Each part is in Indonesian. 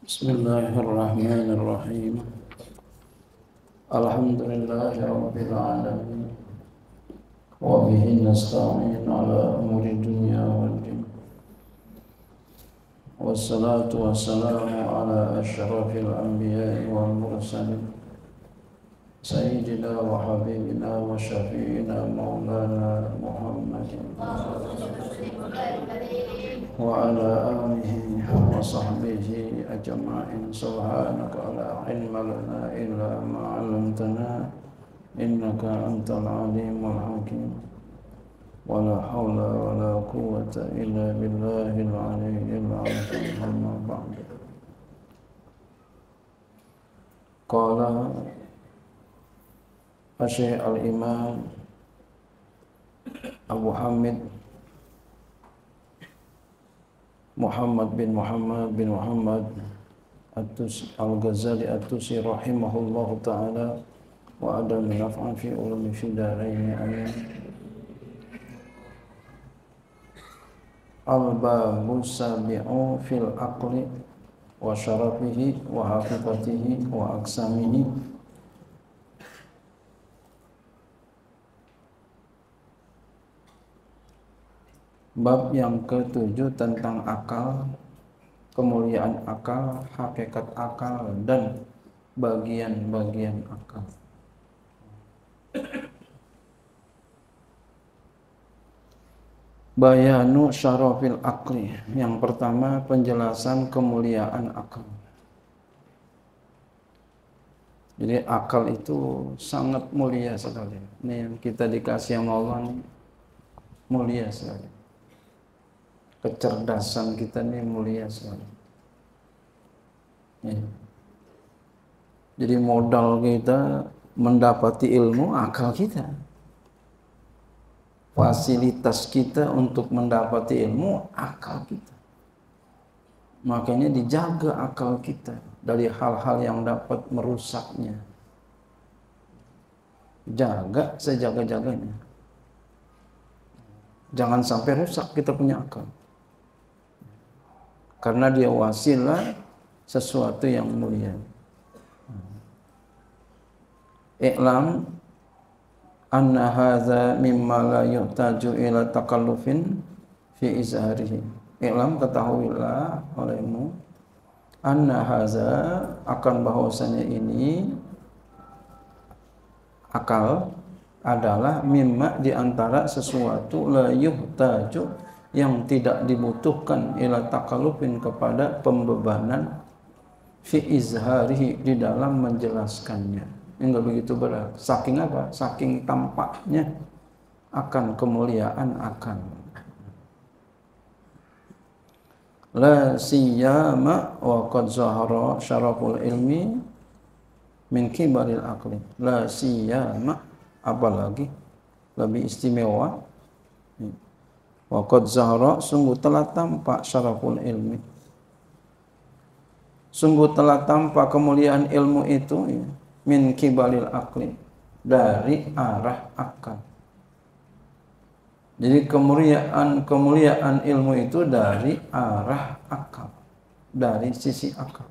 Bismillahirrahmanirrahim. Alhamdulillahi rabbil alamin. Wa bihi nasta'in ala umuri dunya waddin. Wassalatu wassalamu ala asyrafil anbiya'i wal mursalin. Sayyidina wa habibina wa syafi'ina maulana Muhammadin wa ala alihi wa sahbihi ajma'in. Subhanaka la ilma lana illa ma 'allamtana innaka antal alimul hakim. Wa la hawla wa la quwwata illa billahil aliyyil azim. Amma ba'd. Qala Asy-Syaikh al-Imam Abu Hamid Muhammad bin Muhammad Al-Ghazali At-Tusi rahimahullahu ta'ala wa adam naf'an fi ulumi fi darain amin. Al-babu sabi'u fil aqli wa syarafihi wa haqiqatihi wa aqsamihi. Bab yang ke-7 tentang akal, kemuliaan akal, hakikat akal, dan bagian-bagian akal. Bayanu syarafil aqli. Yang pertama, penjelasan kemuliaan akal. Jadi akal itu sangat mulia sekali. Ini yang kita dikasih sama Allah, mulia sekali. Kecerdasan kita ini mulia sekali. Ya. Jadi modal kita mendapati ilmu, akal kita. Fasilitas kita untuk mendapati ilmu, akal kita. Makanya dijaga akal kita dari hal-hal yang dapat merusaknya. Jaga sejaga-jaganya. Jangan sampai rusak kita punya akal. Karena dia wasilah sesuatu yang mulia. I'lam anna hadza mimma la yuhtaju ila takallufin fi izharihi. I'lam, ketahuilah olehmu, anna hadza, akan bahwasanya ini akal adalah mimma, di antara sesuatu la yuhtaju, yang tidak dibutuhkan ila takallufin, kepada pembebanan fi izharihi, di dalam menjelaskannya. Enggak begitu berat. Saking apa? Saking tampaknya akan kemuliaan akal. La siyama wa qad zahara syaraful ilmi min kibaril aqli. La siyama, apalagi lebih istimewa. Wa qad zahara, sungguh telah tampak syaraful ilmi, sungguh telah tampak kemuliaan ilmu itu, ya, min kibalil aqli, dari arah akal. Jadi kemuliaan ilmu itu dari arah akal, dari sisi akal.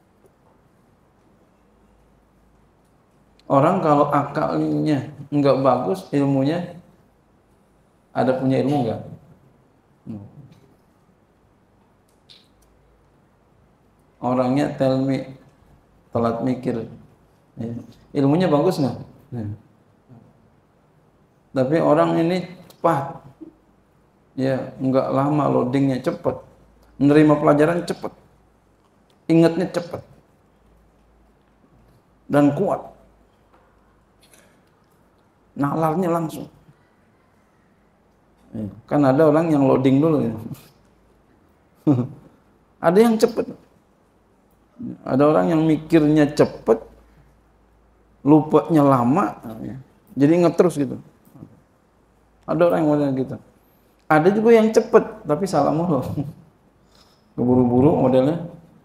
Orang kalau akalnya enggak bagus, ilmunya, ada punya ilmu enggak? Orangnya telat mikir, ya. Ilmunya bagus nggak? Ya. Tapi orang ini cepat, ya, nggak lama loadingnya, cepat, menerima pelajaran cepat, ingatnya cepat, dan kuat, nalarnya langsung. Ya. Kan ada orang yang loading dulu, ya. Ada yang cepat. Ada orang yang mikirnya cepat, lupanya lama, jadi ingat terus gitu. Ada orang yang model gitu. Ada juga yang cepat, tapi salah mulu. Keburu-buru modelnya.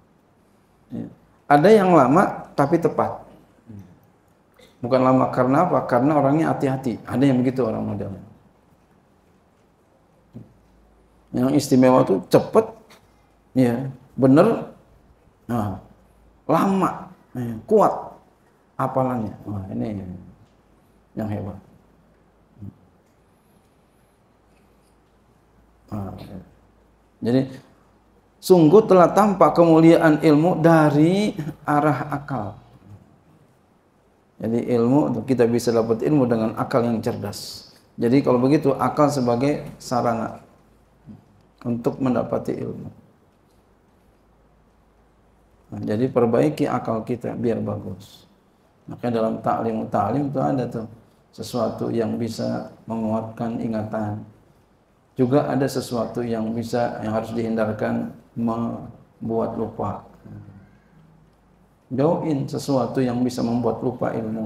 Ada yang lama, tapi tepat. Bukan lama karena apa? Karena orangnya hati-hati. Ada yang begitu orang modelnya. Yang istimewa tuh cepet, ya, bener, Nah, lama, kuat hafalannya. Wah, ini yang hebat. Nah, jadi sungguh telah tampak kemuliaan ilmu dari arah akal. Jadi ilmu, kita bisa dapat ilmu dengan akal yang cerdas. Jadi kalau begitu akal sebagai sarana untuk mendapati ilmu. Nah, jadi perbaiki akal kita biar bagus. Makanya dalam ta'lim itu ada tuh sesuatu yang bisa menguatkan ingatan. Juga ada sesuatu yang harus dihindarkan membuat lupa. Jauhin sesuatu yang bisa membuat lupa ilmu.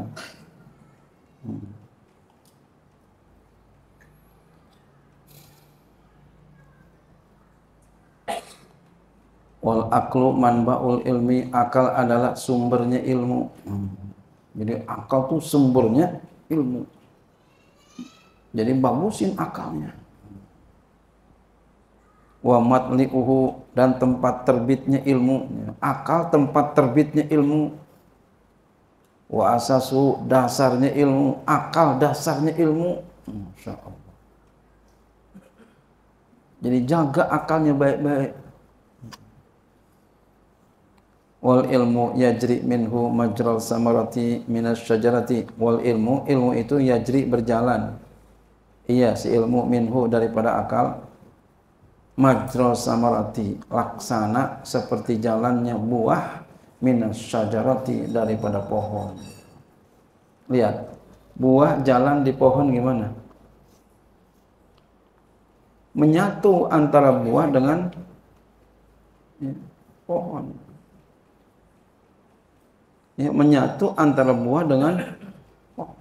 Wal aqlu manba'ul ilmi, akal adalah sumbernya ilmu. Jadi akal tuh sumbernya ilmu. Jadi bagusin akalnya. Wa matli'uhu, dan tempat terbitnya ilmu. Akal tempat terbitnya ilmu. Wa asasu, dasarnya ilmu. Akal dasarnya ilmu. Masya Allah. Jadi jaga akalnya baik-baik. Wal ilmu yajri minhu majral samarati minas syajarati. Wal ilmu itu yajri berjalan. Iya, si ilmu minhu daripada akal. Majral samarati, laksana seperti jalannya buah, minas syajarati, daripada pohon. Lihat, buah jalan di pohon gimana? Menyatu antara buah dengan pohon. Ya, menyatu antara buah dengan pohon.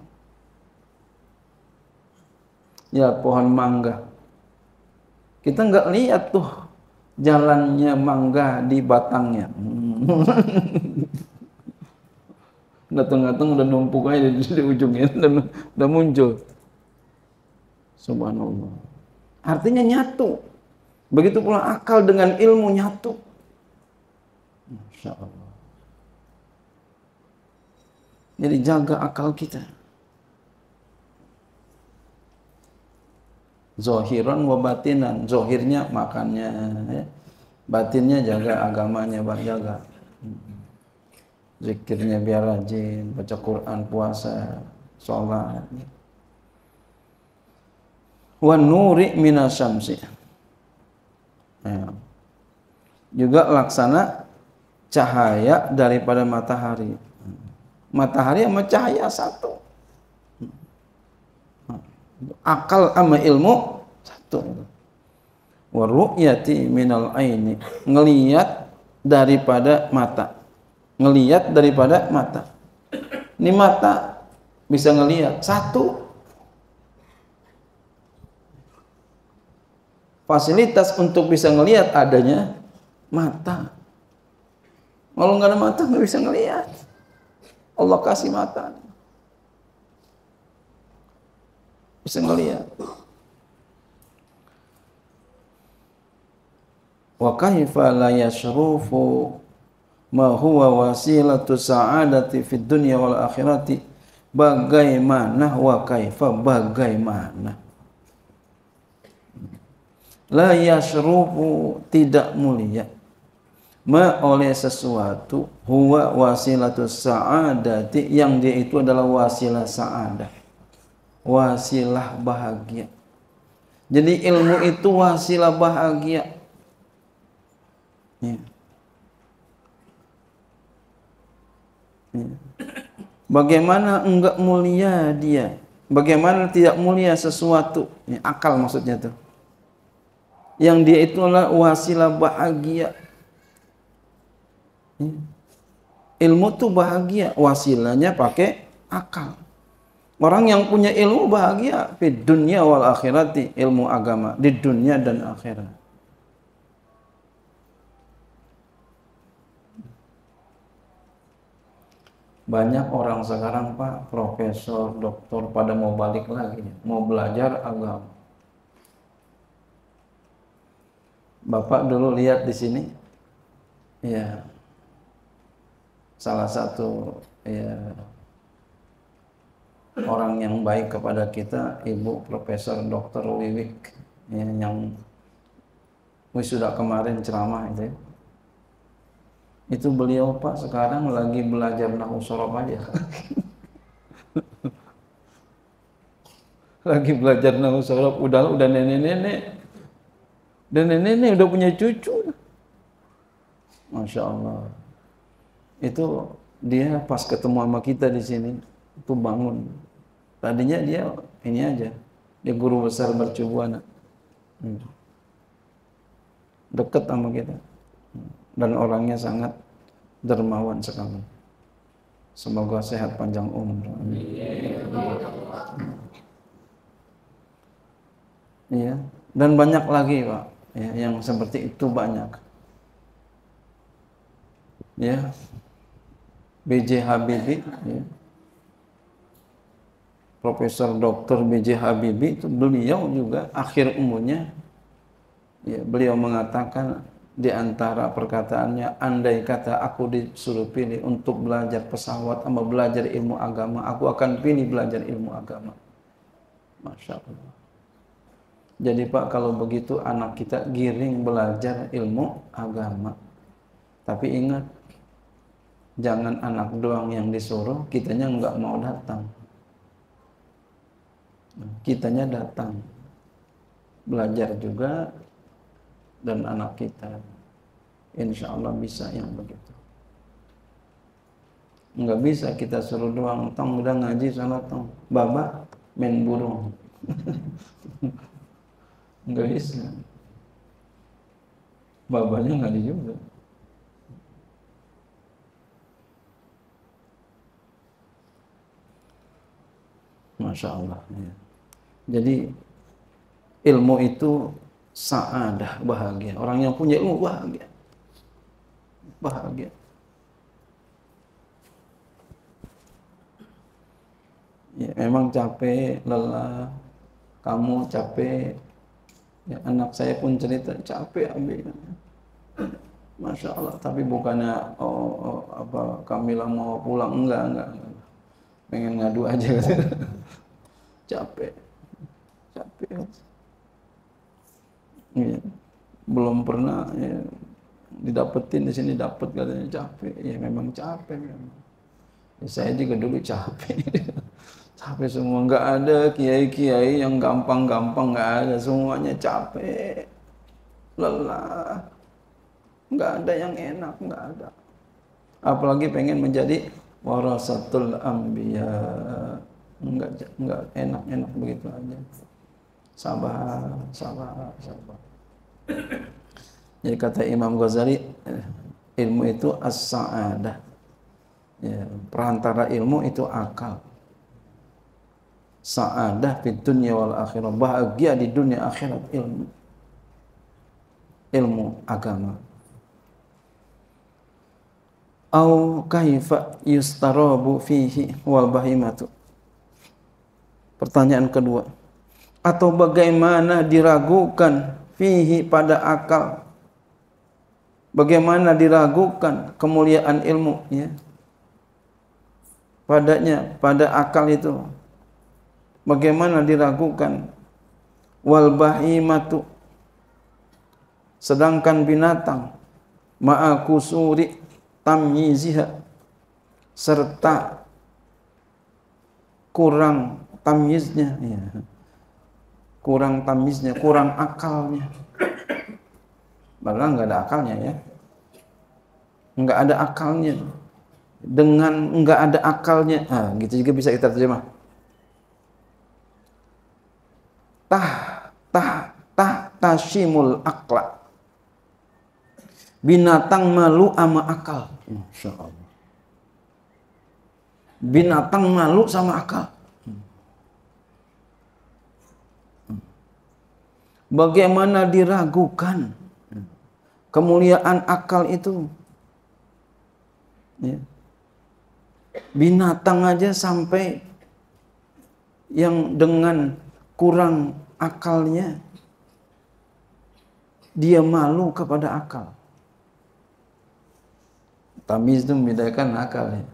Ya, pohon mangga. Kita nggak lihat tuh jalannya mangga di batangnya. Datang-datang udah numpuk aja di ujungnya, udah muncul. Subhanallah. Artinya nyatu. Begitu pula akal dengan ilmu nyatu. Masya Allah. Jadi jaga akal kita. Zohiran wa batinan, zohirnya makannya, ya. Batinnya jaga agamanya, jaga. Zikirnya biar rajin, baca Quran, puasa, sholat. Wa nuri minasyamsi. Ya. Juga laksana cahaya daripada matahari. Matahari sama cahaya satu. Akal sama ilmu satu. Wa ru'yati minal aini, ngelihat daripada mata. Ngelihat daripada mata. Ini mata bisa ngelihat satu. Fasilitas untuk bisa ngelihat adanya mata. Kalau nggak ada mata nggak bisa ngelihat. Allah kasih mata. Bisa ngelihat. Wa kaifa la yashrufu ma huwa wasilatu sa'adati fid dunya wal akhirati. Bagaimana, wa kaifa, bagaimana, la yashrufu, tidak mulia, ma oleh sesuatu, huwa wasilatu sa'adati, yang dia itu adalah wasilah sa'adah, wasilah bahagia. Jadi ilmu itu wasilah bahagia. Ya. Ya. Bagaimana enggak mulia dia? Bagaimana tidak mulia sesuatu? Ya, akal maksudnya tuh. Yang dia itu adalah wasilah bahagia. Ya. Ilmu tuh bahagia, wasilahnya pakai akal. Orang yang punya ilmu bahagia di dunia wal akhirati, ilmu agama di dunia dan akhirat. Banyak orang sekarang, Pak, profesor, doktor pada mau balik lagi, mau belajar agama. Bapak dulu lihat di sini, ya, salah satu ya orang yang baik kepada kita, Ibu Profesor Dr. Wiwik ya, yang wisuda kemarin ceramah itu ya. Itu beliau Pak sekarang lagi belajar nahwu shorof aja. Lagi belajar nahwu shorof, udah nenek-nenek. Dan nenek-nenek udah punya cucu. Masya Allah. Itu dia pas ketemu sama kita di sini, itu bangun. Tadinya dia ini aja, dia guru besar mercubuana. Dekat sama kita. Dan orangnya sangat dermawan sekali. Semoga sehat panjang umur. Iya, dan banyak lagi Pak, ya, yang seperti itu banyak. Ya, B.J. Habibie, ya. Profesor Dr. B.J. Habibie itu beliau juga akhir umurnya, ya, beliau mengatakan di antara perkataannya, andai kata aku disuruh pilih untuk belajar pesawat sama belajar ilmu agama, aku akan pilih belajar ilmu agama. Masya Allah. Jadi Pak, kalau begitu anak kita giring belajar ilmu agama. Tapi ingat, jangan anak doang yang disuruh, kitanya nggak mau datang. Kitanya datang, belajar juga, dan anak kita insya Allah bisa yang begitu. Nggak bisa kita suruh doang, tong udah ngaji salat tong, baba main burung. Nggak bisa, babanya ngaji juga. Masya Allah ya. Jadi ilmu itu sa'adah, bahagia. Orang yang punya ilmu bahagia. Bahagia. Ya, memang capek, lelah. Kamu capek. Ya, anak saya pun cerita capek Abi. Masya Allah. Tapi bukannya Kamila mau pulang, enggak. Pengen ngadu aja. Capek. Ya, belum pernah ya, didapetin di sini dapat katanya capek. Ya memang capek memang. Ya, saya juga dulu capek. Capek semua, nggak ada kiai-kiai yang gampang-gampang, nggak ada, semuanya capek, lelah, nggak ada yang enak, nggak ada. Apalagi pengen menjadi warasatul anbiya, nggak enak begitu aja. Sabar. Jadi kata Imam Ghazali, ilmu itu as-sa'adah. Ya, perantara ilmu itu akal. Sa'adah di dunia wal akhirah, bahagia di dunia akhirat ilmu agama. Au kaifa yustarabu fihi wal bahimatu. Pertanyaan kedua, atau bagaimana diragukan fihi pada akal, bagaimana diragukan kemuliaan ilmu ya padanya, pada akal itu bagaimana diragukan, wal bahimatu, sedangkan binatang ma'a kusuri tamyiziha, serta kurang tamyiznya ya. Kurang tamyiznya, kurang akalnya. Padahal nggak ada akalnya ya. Nggak ada akalnya. Dengan nggak ada akalnya, gitu juga bisa kita terjemah. Tashimul akla. Binatang malu sama akal. Masya Allah. Binatang malu sama akal. Bagaimana diragukan kemuliaan akal itu ya. Binatang aja sampai yang dengan kurang akalnya dia malu kepada akal. Tamyiz itu membedakan akal ya.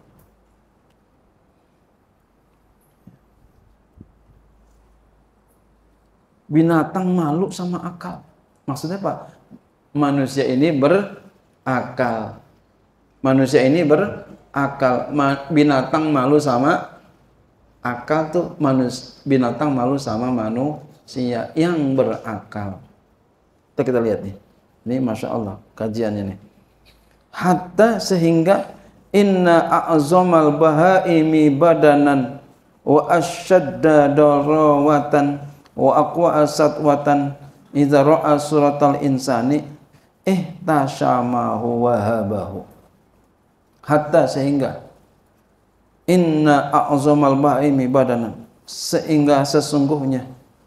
Binatang malu sama akal. Maksudnya apa? Manusia ini berakal. Manusia ini berakal. Binatang malu sama akal tuh binatang malu sama manusia yang berakal. Kita lihat nih. Ini Masya Allah kajiannya nih. Hatta sehingga inna a'zamal bahaimi badanan wa asyadda darawatan wa aqwa satwatan idza ra'a suratal insani ihtasamahu wa habahu. Hatta sehingga inna a'zamal bahaimi badanan, sehingga sesungguhnya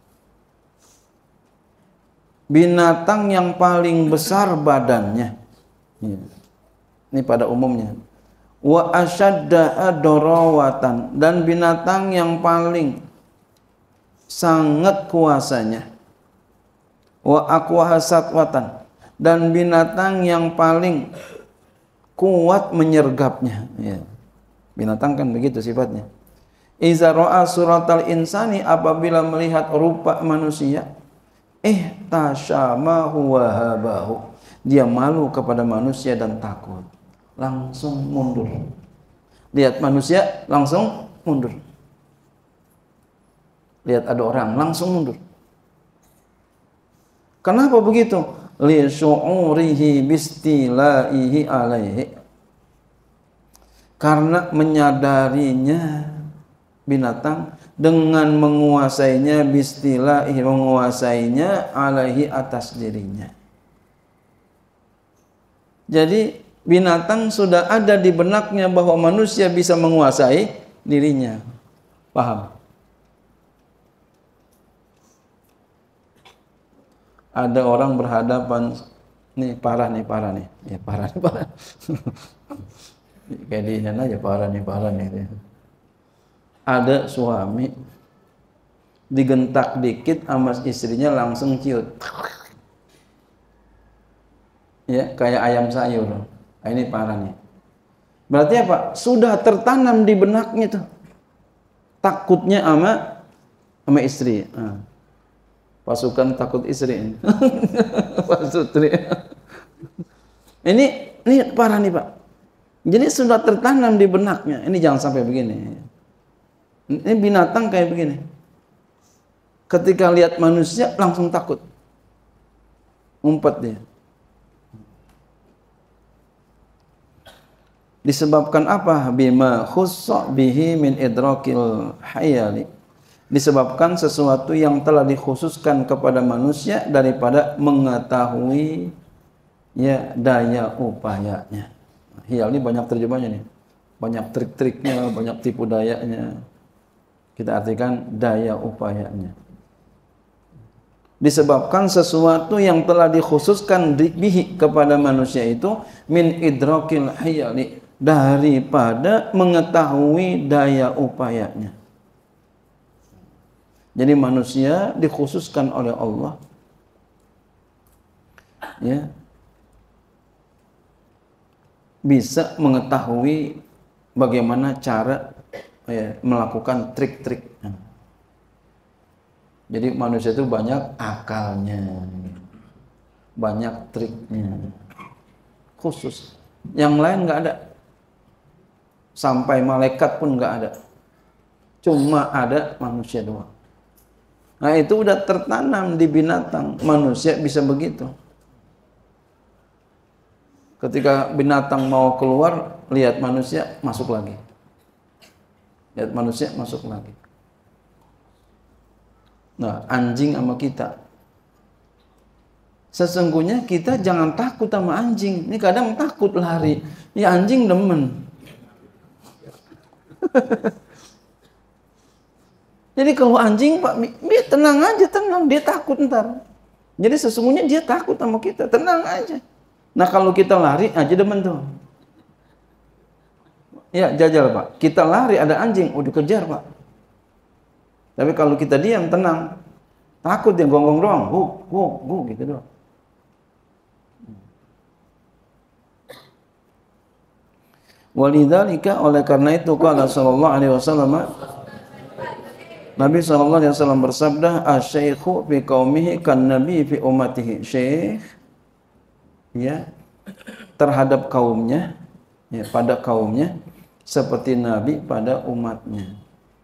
binatang yang paling besar badannya, ini pada umumnya, wa asyadda darawatan, dan binatang yang paling sangat kuasanya, wa aqwa satwatan, dan binatang yang paling kuat menyergapnya, ya. Binatang kan begitu sifatnya. Iza ra'a suratal insani, apabila melihat rupa manusia, ihtasamahu wa habahu, dia malu kepada manusia dan takut, langsung mundur. Lihat manusia langsung mundur. Lihat ada orang langsung mundur. Kenapa begitu? Li syu'urihi bistilaihi alaihi, karena menyadarinya binatang dengan menguasainya, bistilaihi, menguasainya, alaihi, atas dirinya. Jadi binatang sudah ada di benaknya bahwa manusia bisa menguasai dirinya. Paham? Ada orang berhadapan, nih parah nih. Ya parah. Kayak di sana aja parah nih. Ada suami digentak dikit sama istrinya langsung ciut. Ya, kayak ayam sayur. Nah, ini parah nih. Berarti apa? Sudah tertanam di benaknya tuh. Takutnya sama istri. Nah, pasukan takut istri. Pasutri. Ini parah nih, Pak. Jadi sudah tertanam di benaknya. Ini jangan sampai begini. Ini binatang kayak begini. Ketika lihat manusia langsung takut. Ngumpet dia. Disebabkan apa? Bima khussa bihi min idrakil hayali. Disebabkan sesuatu yang telah dikhususkan kepada manusia daripada mengetahui ya daya upayanya. Hiyal ini banyak terjemahnya nih. Banyak trik-triknya, banyak tipu dayanya. Kita artikan daya upayanya. Disebabkan sesuatu yang telah dikhususkan bihi kepada manusia itu min idrakil hiyali, daripada mengetahui daya upayanya. Jadi manusia dikhususkan oleh Allah ya, bisa mengetahui bagaimana cara melakukan trik-trik. Jadi manusia itu banyak akalnya, banyak triknya, khusus. Yang lain nggak ada, sampai malaikat pun nggak ada, cuma ada manusia doang. Nah itu udah tertanam di binatang, manusia bisa begitu. Ketika binatang mau keluar, lihat manusia masuk lagi. Lihat manusia masuk lagi. Nah, anjing sama kita. Sesungguhnya kita jangan takut sama anjing. Ini kadang takut lari. Ya anjing demen. Jadi kalau anjing, Pak, dia tenang aja, tenang. Dia takut ntar. Jadi sesungguhnya dia takut sama kita. Tenang aja. Nah kalau kita lari aja demen tuh. Ya jajal, Pak. Kita lari ada anjing, dikejar, Pak. Tapi kalau kita diam tenang, takut dia gonggong doang, gitu doang. Walidzalika, oleh karena itu qala sallallahu alaihi wasallam, Nabi sallallahu alaihi wasallam bersabda, asy-syaikhu fi qaumihi kan nabi fi ummatihi. Syekh ya terhadap kaumnya, ya pada kaumnya seperti nabi pada umatnya.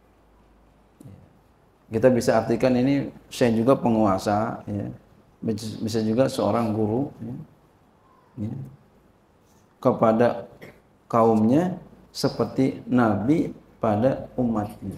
Kita bisa artikan ini syekh juga penguasa, ya. Bisa juga seorang guru, ya. Ya. Kepada kaumnya seperti nabi pada umatnya.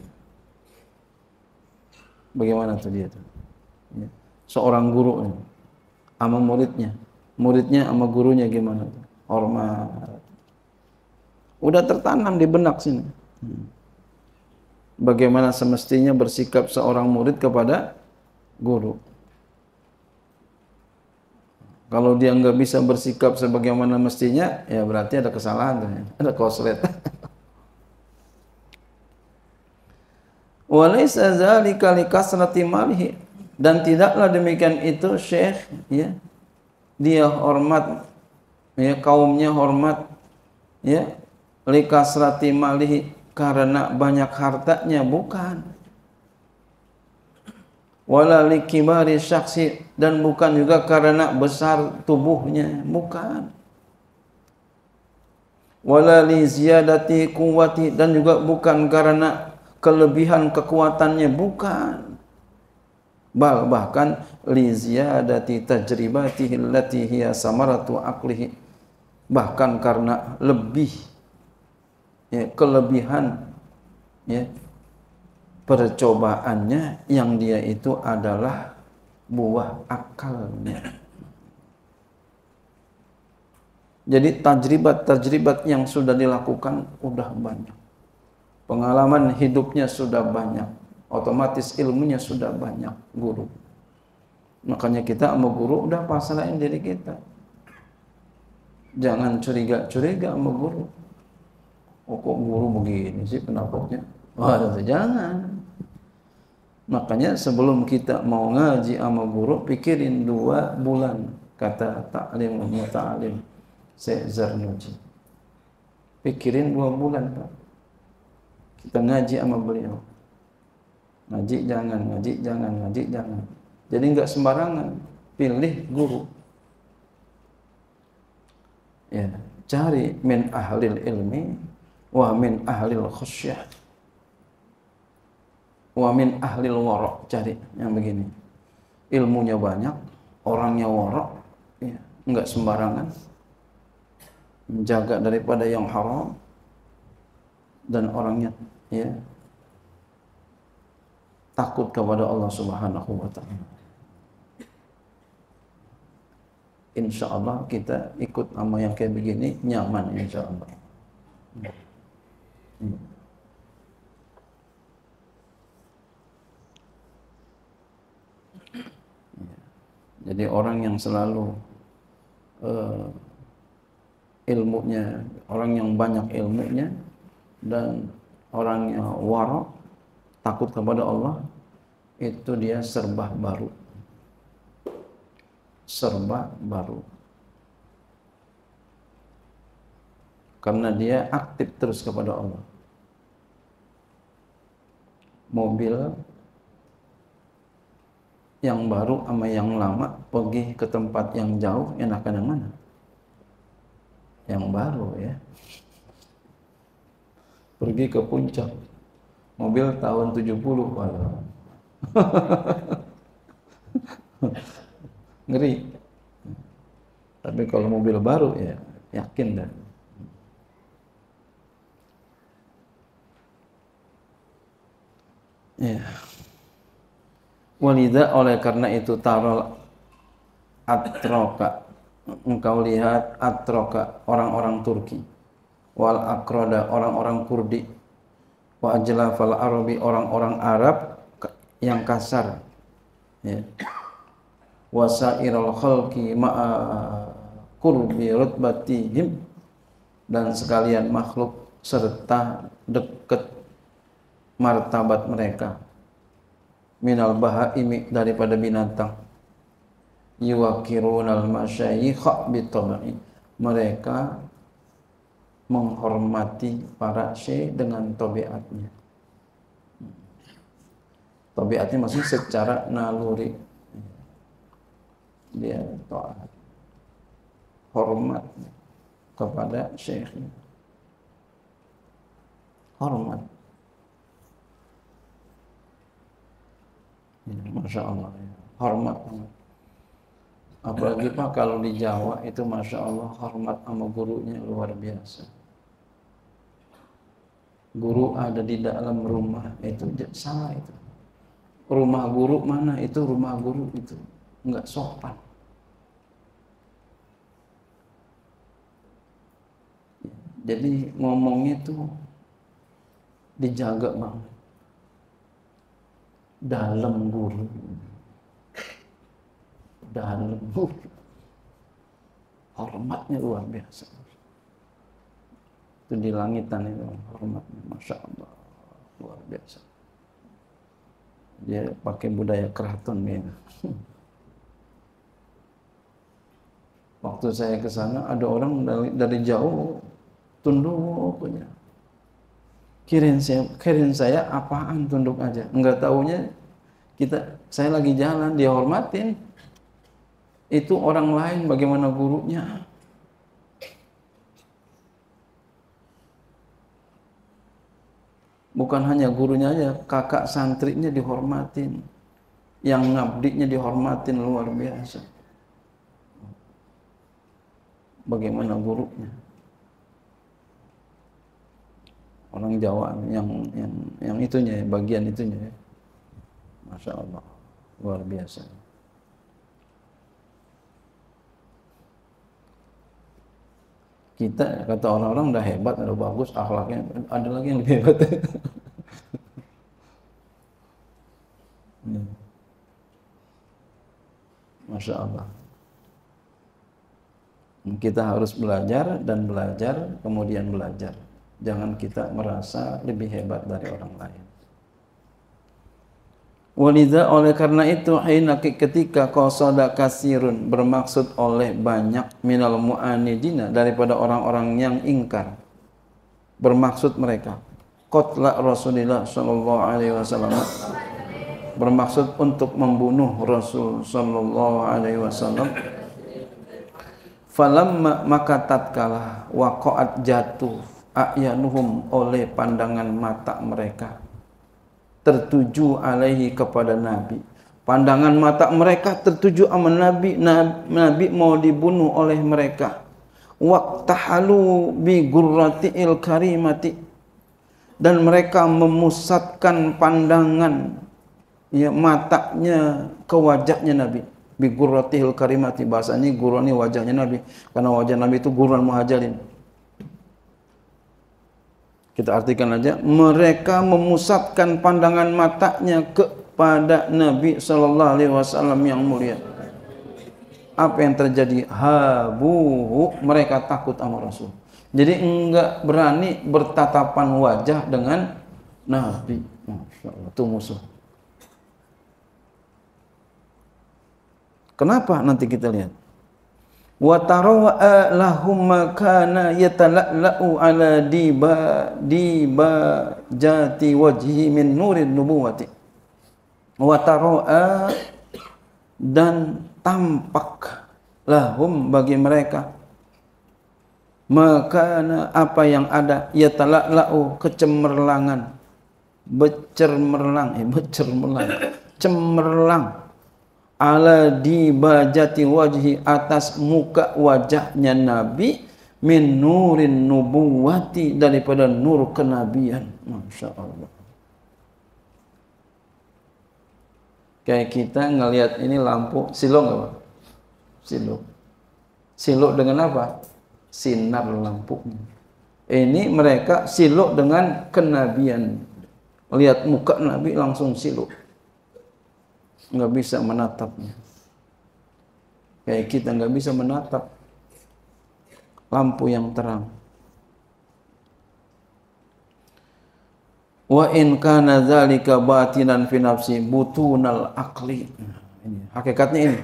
Bagaimana tuh dia tuh? Ya. Seorang guru sama muridnya, muridnya sama gurunya gimana tuh? Hormat. Udah tertanam di benak sini. Bagaimana semestinya bersikap seorang murid kepada guru. Kalau dia nggak bisa bersikap sebagaimana mestinya, ya berarti ada kesalahan, ada koslet. Walaysa dzalika likasrati malihi, dan tidaklah demikian itu syekh, ya dia hormat, ya kaumnya hormat, ya likasrati malihi karena banyak hartanya, bukan. Wala likibari syaksi, dan bukan juga karena besar tubuhnya, bukan. Wala li ziyadati quwwati, dan juga bukan karena kelebihan kekuatannya, bukan. Bahkan li ziyadati tajribatihi allati hiya samaratu aqlihi, bahkan karena lebih, ya, kelebihan, ya, percobaannya yang dia itu adalah buah akalnya. Jadi tajribat yang sudah dilakukan udah banyak, pengalaman hidupnya sudah banyak, otomatis ilmunya sudah banyak guru. Makanya kita sama guru udah pasrahin diri kita, jangan curiga-curiga sama guru. Oh, kok guru begini sih pendapatnya? Waduh, jangan. Makanya sebelum kita mau ngaji sama guru, pikirin 2 bulan, kata Ta'limul Muta'alim Syekh Zarnuji. Pikirin 2 bulan, Pak. Kita ngaji sama beliau. Ngaji jangan, ngaji jangan, ngaji jangan. Jadi enggak sembarangan pilih guru. Ya, cari min ahlil ilmi wa min ahlil khusyah wa min ahlil wara', cari yang begini. Ilmunya banyak, orangnya wara', ya, enggak sembarangan, menjaga daripada yang haram, dan orangnya, ya, takut kepada Allah Subhanahu wa taala. Insyaallah kita ikut sama yang kayak begini nyaman, insyaallah. Jadi orang yang selalu ilmunya, orang yang banyak ilmunya dan orang yang wara', takut kepada Allah, itu dia serba baru. Serba baru. Karena dia aktif terus kepada Allah. Mobil yang baru sama yang lama pergi ke tempat yang jauh, enakan yang mana? Yang baru, ya. Pergi ke puncak, mobil tahun 70, waduh. Ngeri. Tapi kalau mobil baru, ya yakin dah. Ya. Walidha, oleh karena itu, taral atroka, engkau lihat atroka, orang-orang Turki, wal akroda, orang-orang Kurdi, wa ajlafal arabi, orang-orang Arab yang kasar, ya, wasairal khalqi ma'a qurbi rutbatihim, dan sekalian makhluk serta dekat martabat mereka, minal bahaimi, daripada binatang, yuwakirunal masyayikha bitabai, mereka menghormati para syekh dengan tabiatnya. Tabiatnya maksudnya secara naluri. Dia taat, hormat kepada syekh. Hormat. Ya, Masya Allah. Ya. Hormat. Apalagi Pak kalau di Jawa itu Masya Allah hormat sama gurunya luar biasa. Guru ada di dalam rumah itu salah itu. Rumah guru mana itu rumah guru itu enggak sopan. Jadi ngomongnya tuh dijaga banget. Dalam guru. Dalam guru. Hormatnya luar biasa. Itu di langitan itu hormatnya, Masya Allah, luar biasa. Dia pakai budaya keraton gitu. Waktu saya ke sana ada orang dari jauh tunduk punya. Kirain saya apaan tunduk aja. Enggak taunya saya lagi jalan dia hormatin. Itu orang lain bagaimana gurunya. Bukan hanya gurunya aja, kakak santrinya dihormatin. Yang ngabdinya dihormatin luar biasa. Bagaimana gurunya? Orang Jawa yang itunya, bagian itunya. Masya Allah, luar biasa. Kita kata orang-orang udah hebat, udah bagus, akhlaknya ada lagi yang lebih hebat. Masya Allah. Kita harus belajar dan belajar, kemudian belajar. Jangan kita merasa lebih hebat dari orang lain. Walidha oleh karena itu ketika qasada kasirun bermaksud oleh banyak minal mu'anidina daripada orang-orang yang ingkar, bermaksud mereka qatla Rasulullah sallallahu alaihi wasallam, bermaksud untuk membunuh Rasul sallallahu alaihi wasallam. Falamma maka tatkala waqa'at jatuh a'yanuhum oleh pandangan mata mereka tertuju alaihi kepada Nabi. Pandangan mata mereka tertuju sama Nabi. Nabi mau dibunuh oleh mereka. Waqtahalu bi gurratiil karimati. Dan mereka memusatkan pandangan matanya ke wajahnya Nabi. Bi gurratiil karimati. Bahasanya gurrani wajahnya Nabi. Karena wajah Nabi itu gurran muhajalin. Kita artikan aja, mereka memusatkan pandangan matanya kepada Nabi sallallahu alaihi wasallam yang mulia. Apa yang terjadi? Habuhu, mereka takut sama Rasul. Jadi enggak berani bertatapan wajah dengan Nabi. Masyaallah, itu musuh. Kenapa? Nanti kita lihat. Wa tarawa lahum makana yatala'u ala diba jati wajhi min nurin nubuwati. Wa tarawa dan tampak lahum bagi mereka makana apa yang ada yatala'u kecemerlangan cemerlang ala dibajati wajhi atas muka wajahnya Nabi min nurin nubuwati daripada nur kenabian. Masya Allah. Kayak kita ngelihat ini lampu siluk apa? Siluk dengan apa? Sinar lampunya. Ini mereka siluk dengan kenabian. Lihat muka Nabi langsung siluk. Nggak bisa menatapnya. Kayak kita nggak bisa menatap lampu yang terang. Wa in kana dzalika batinan fi nafsi butunal aqli. Hakikatnya ini.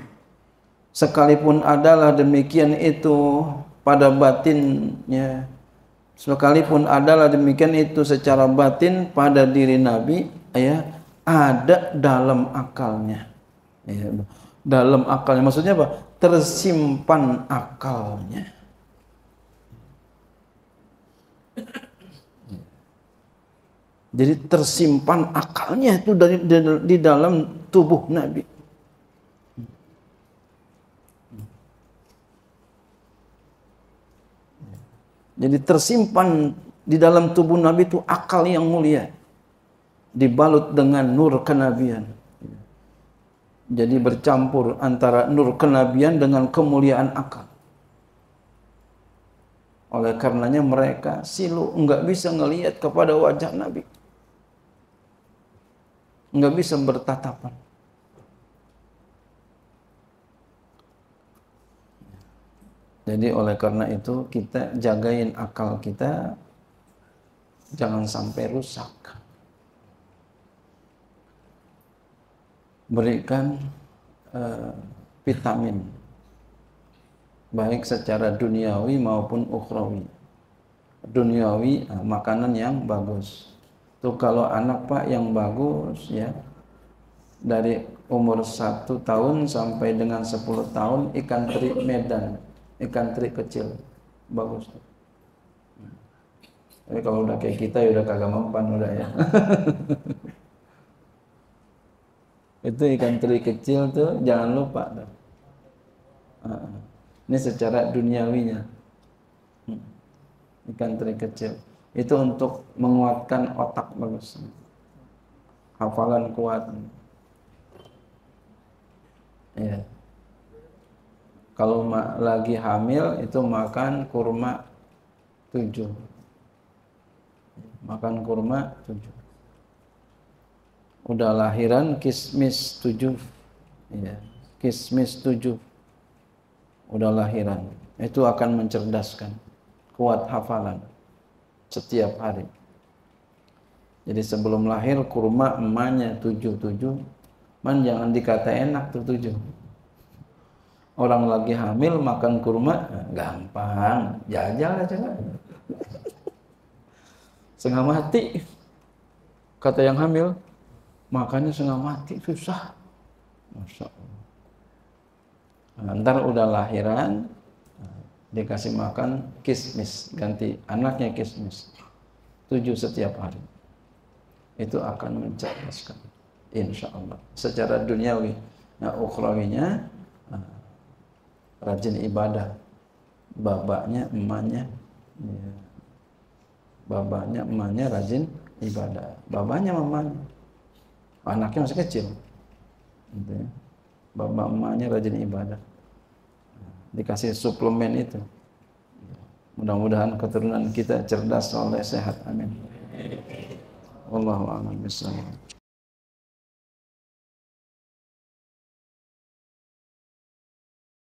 Sekalipun adalah demikian itu pada batinnya Sekalipun adalah demikian itu secara batin pada diri Nabi, ya, ada dalam akalnya. Ya, dalam akalnya maksudnya apa? Tersimpan akalnya. Jadi tersimpan akalnya itu di dalam tubuh Nabi. Jadi tersimpan di dalam tubuh Nabi itu akal yang mulia, dibalut dengan nur kenabian. Jadi bercampur antara nur kenabian dengan kemuliaan akal. Oleh karenanya mereka silu enggak bisa ngelihat kepada wajah Nabi, enggak bisa bertatapan. Jadi oleh karena itu kita jagain akal kita, jangan sampai rusak. Berikan vitamin, baik secara duniawi maupun ukhrawi. Duniawi, makanan yang bagus. Tuh kalau anak Pak yang bagus ya, dari umur 1 tahun sampai dengan 10 tahun ikan teri Medan. Ikan teri kecil, bagus. Tapi kalau udah kayak kita ya udah kagak mempan udah ya. Itu ikan teri kecil tuh jangan lupa tuh. Ini secara duniawinya. Ikan teri kecil itu untuk menguatkan otak bagus. Hafalan kuat. Ya. Kalau lagi hamil itu makan kurma 7. Makan kurma 7. Udah lahiran kismis 7. Ya, kismis 7. Udah lahiran. Itu akan mencerdaskan, kuat hafalan setiap hari. Jadi sebelum lahir kurma emaknya 7. Man jangan dikata enak tuh 7. Orang lagi hamil makan kurma gampang, jajal aja kan. Setengah mati. Kata yang hamil, makannya setengah mati susah. Masya Allah. Nah, ntar udah lahiran dikasih makan kismis, ganti anaknya kismis 7 setiap hari. Itu akan mencerdaskan, insya Allah. Secara duniawi, nah ukhrawinya rajin ibadah, babaknya emaknya, ya. Babaknya emaknya rajin ibadah, babanya mamanya, anaknya masih kecil, gitu ya. Babak emaknya rajin ibadah, dikasih suplemen itu. Mudah-mudahan keturunan kita cerdas, soleh, sehat, amin. Wallahu a'lam bishawab.